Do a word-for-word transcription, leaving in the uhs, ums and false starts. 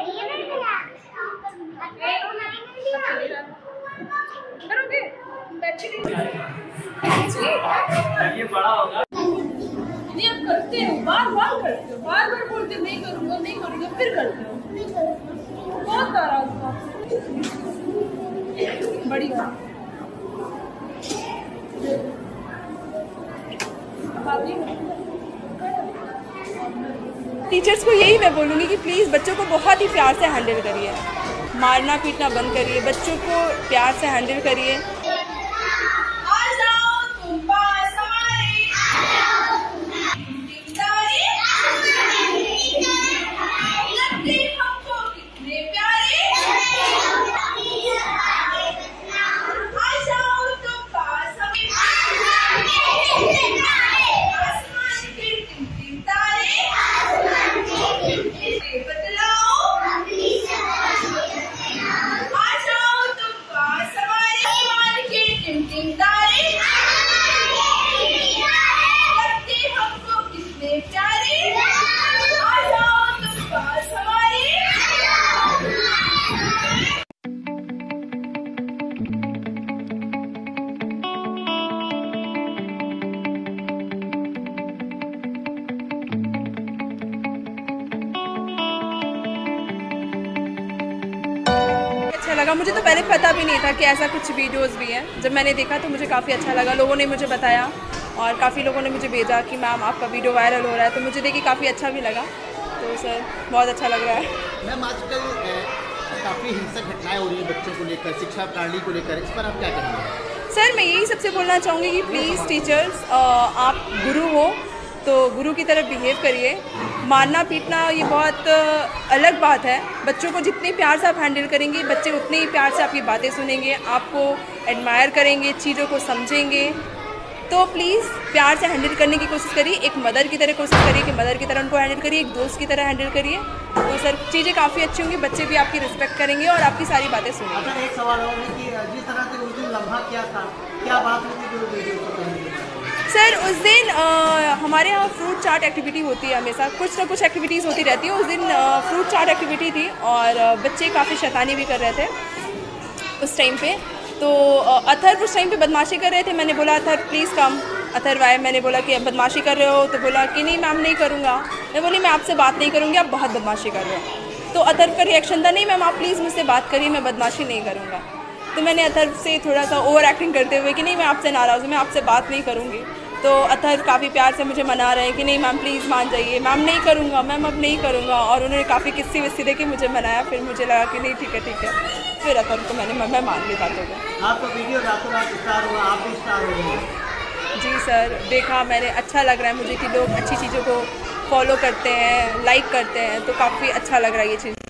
ये बड़ा होगा नहीं, आप करते हो, बार बार करते हो, बार बार बोलते नहीं करूँगा नहीं करूँगा, फिर करते हो। बहुत नाराज हो बड़ी बात। टीचर्स को यही मैं बोलूँगी कि प्लीज़ बच्चों को बहुत ही प्यार से हैंडल करिए, मारना पीटना बंद करिए, बच्चों को प्यार से हैंडल करिए। अच्छा लगा, मुझे तो पहले पता भी नहीं था कि ऐसा कुछ वीडियोस भी हैं। जब मैंने देखा तो मुझे काफ़ी अच्छा लगा, लोगों ने मुझे बताया और काफ़ी लोगों ने मुझे भेजा कि मैम आपका वीडियो वायरल हो रहा है, तो मुझे देखिए काफ़ी अच्छा भी लगा। तो सर बहुत अच्छा लग रहा है। मैम आजकल काफ़ी हिंसक घटनाएं हो रही हैं बच्चों को लेकर, शिक्षा प्रणाली को लेकर, इस पर आप क्या कहेंगे? सर मैं यही सबसे बोलना चाहूँगी कि प्लीज़ टीचर्स, आप गुरु हो तो गुरु की तरह बिहेव करिए। मारना पीटना ये बहुत अलग बात है, बच्चों को जितने प्यार से आप हैंडल करेंगे बच्चे उतने ही प्यार से आपकी बातें सुनेंगे, आपको एडमायर करेंगे, चीज़ों को समझेंगे। तो प्लीज़ प्यार से हैंडल करने की कोशिश करिए, एक मदर की तरह कोशिश करिए कि मदर की तरह उनको हैंडल करिए, एक दोस्त की तरह हैंडल करिए। तो सर चीज़ें काफ़ी अच्छी होंगी, बच्चे भी आपकी रिस्पेक्ट करेंगे और आपकी सारी बातें सुनेंगे। अच्छा एक सवाल और है कि जिस तरह से उस दिन लम्हा क्या था, क्या बात हुई थी जो वीडियो को करने के? सर उस दिन आ, हमारे यहाँ फ्रूट चाट एक्टिविटी होती है, हमेशा कुछ ना कुछ एक्टिविटीज़ होती रहती है। उस दिन आ, फ्रूट चाट एक्टिविटी थी और आ, बच्चे काफ़ी शैतानी भी कर रहे थे उस टाइम पे। तो आ, अथर्व उस टाइम पे बदमाशी कर रहे थे। मैंने बोला अथर्व प्लीज़ कम, अथर्व आए, मैंने बोला कि बदमाशी कर रहे हो, तो बोला कि नहीं मैम नहीं करूँगा। मैं बोली मैं आपसे बात नहीं करूँगी, आप बहुत बदमाशी कर रहे हो। तो अथर्व का रिएक्शन था नहीं मैम आप प्लीज़ मुझसे बात करिए, मैं बदमाशी नहीं करूँगा। तो मैंने अथर्व से थोड़ा सा ओवर एक्टिंग करते हुए कि नहीं मैं आपसे नाराज़ हूँ, मैं आपसे बात नहीं करूँगी। तो अथर्व काफ़ी प्यार से मुझे मना रहे हैं कि नहीं मैम प्लीज़ मान जाइए, मैम नहीं करूँगा, मैम अब नहीं करूँगा। और उन्होंने काफ़ी किस्सी विस्सी दे के मुझे मनाया। फिर मुझे लगा कि नहीं ठीक है ठीक है, फिर अथर्व को मैंने मैं मान ली बातों को। आपका वीडियो रातों रात स्टार हुआ, आप भी स्टार हो गए। जी सर, देखा मैंने, अच्छा लग रहा है मुझे कि लोग अच्छी चीज़ों को फॉलो करते हैं, लाइक करते हैं, तो काफ़ी अच्छा लग रहा है ये चीज़।